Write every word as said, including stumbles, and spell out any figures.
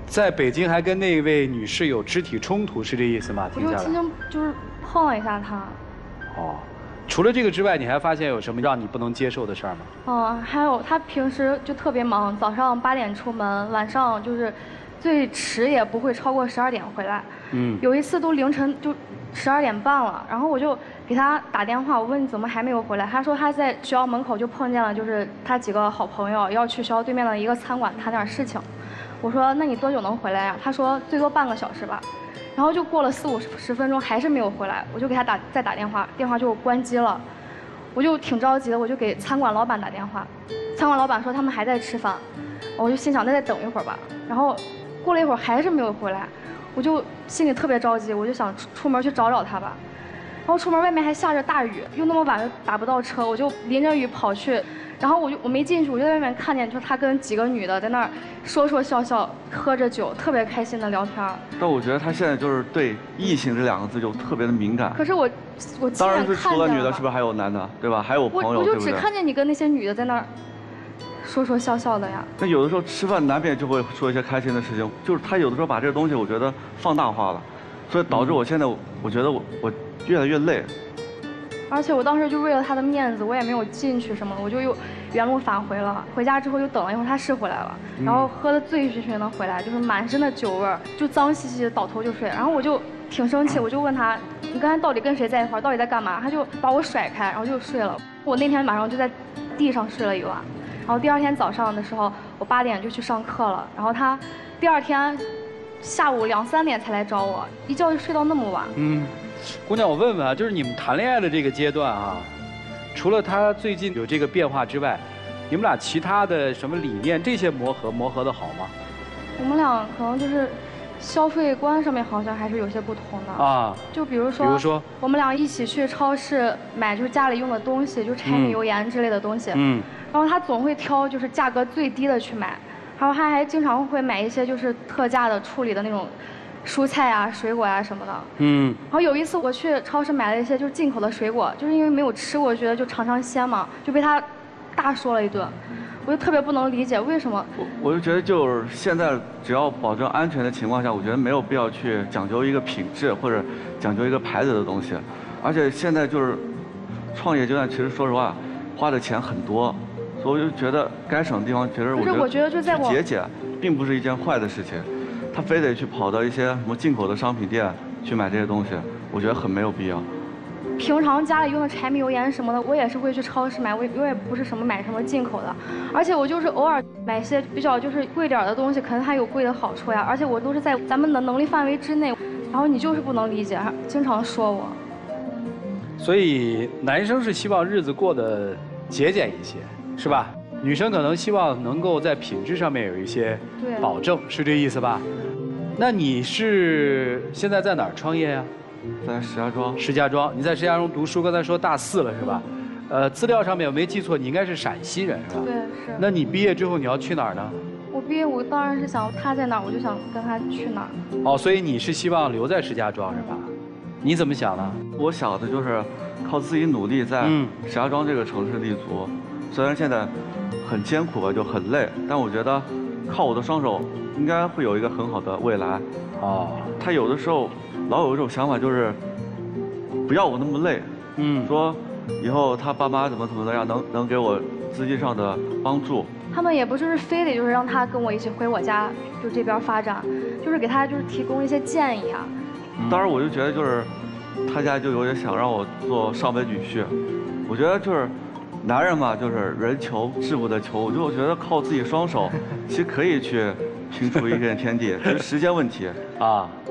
在北京还跟那位女士有肢体冲突，是这意思吗？ 我就轻轻就是碰了一下她。 哦，除了这个之外，你还发现有什么让你不能接受的事儿吗？ 嗯，还有她平时就特别忙，早上八点出门，晚上就是最迟也不会超过十二点回来。嗯。有一次都凌晨就十二点半了，然后我就给她打电话，我问你怎么还没有回来，她说她在学校门口就碰见了，就是她几个好朋友要去学校对面的一个餐馆谈点事情。我说那你多久能回来呀？他说最多半个小时吧，然后就过了四五十分钟还是没有回来，我就给他打再打电话，电话就关机了，我就挺着急的，我就给餐馆老板打电话，餐馆老板说他们还在吃饭，我就心想那再等一会儿吧，然后过了一会儿还是没有回来，我就心里特别着急，我就想出出门去找找他吧，然后出门外面还下着大雨，又那么晚又打不到车，我就淋着雨跑去。然后我就我没进去，我就在外面看见，就他跟几个女的在那儿说说笑笑，喝着酒，特别开心的聊天。 但我觉得他现在就是对异性这两个字就特别的敏感。 可是我我当然是除了女的，是不是还有男的，对吧？还有朋友， 我我就只看见你跟那些女的在那儿说说笑笑的呀。 那有的时候吃饭难免就会说一些开心的事情，就是他有的时候把这个东西我觉得放大化了，所以导致我现在我觉得我我越来越累。 而且我当时就为了他的面子，我也没有进去什么，我就又原路返回了。回家之后又等了一会儿，他是回来了，然后喝得醉醺醺的回来，就是满身的酒味儿，就脏兮兮的倒头就睡。然后我就挺生气，我就问他，你刚才到底跟谁在一块儿，到底在干嘛？他就把我甩开，然后就睡了。我那天晚上就在地上睡了一晚，然后第二天早上的时候，我八点就去上课了，然后他第二天下午两三点才来找我，一觉就睡到那么晚。 嗯。姑娘，我问问啊，就是你们谈恋爱的这个阶段啊，除了他最近有这个变化之外，你们俩其他的什么理念这些磨合磨合的好吗？ 我们俩可能就是消费观上面好像还是有些不同的啊。就比如说，比如说我们俩一起去超市买就是家里用的东西，就柴米油盐之类的东西。嗯。然后他总会挑就是价格最低的去买，然后他还经常会买一些就是特价的处理的那种。蔬菜啊、水果啊什么的，嗯。然后有一次我去超市买了一些就是进口的水果，就是因为没有吃过，觉得就尝尝鲜嘛，就被他大说了一顿，我就特别不能理解为什么。 我我就觉得就是现在只要保证安全的情况下，我觉得没有必要去讲究一个品质或者讲究一个牌子的东西，而且现在就是创业阶段，其实说实话花的钱很多，所以我就觉得该省的地方，其实我觉得去节俭并不是一件坏的事情。他非得去跑到一些什么进口的商品店去买这些东西，我觉得很没有必要。 平常家里用的柴米油盐什么的，我也是会去超市买，我我也不是什么买什么进口的，而且我就是偶尔买一些比较就是贵点的东西，可能它有贵的好处呀，而且我都是在咱们的能力范围之内，然后你就是不能理解，经常说我。 所以男生是希望日子过得节俭一些，是吧？女生可能希望能够在品质上面有一些保证，是这意思吧？那你是现在在哪儿创业呀？ 在石家庄。 石家庄，你在石家庄读书，刚才说大四了是吧？呃，资料上面我没记错，你应该是陕西人是吧？ 对，是。 那你毕业之后你要去哪儿呢？ 我毕业我当然是想他在哪儿，我就想跟他去哪儿。 哦，所以你是希望留在石家庄是吧？你怎么想呢？ 我想的就是靠自己努力在石家庄这个城市立足，虽然现在很艰苦吧，就很累，但我觉得靠我的双手应该会有一个很好的未来。哦，他有的时候老有一种想法，就是不要我那么累。嗯，说以后他爸妈怎么怎么样，能能给我资金上的帮助。 他们也不就是非得就是让他跟我一起回我家，就这边发展，就是给他就是提供一些建议啊。 当然，我就觉得就是他家就有点想让我做上门女婿，我觉得就是。男人嘛，就是人求志不得求，我就觉得靠自己双手，其实可以去拼出一片天地，只是时间问题啊。